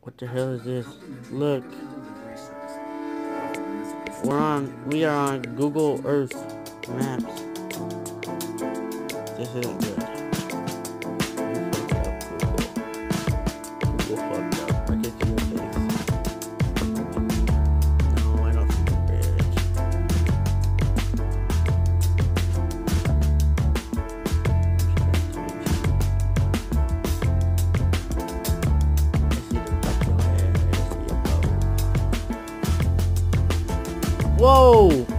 What the hell is this? Look, we are on Google Earth Maps. This isn't good. You fucked up, Google. Google fucked up. I can see your face. No, I don't see the bridge. I see the top of your head. I see your boat. Whoa!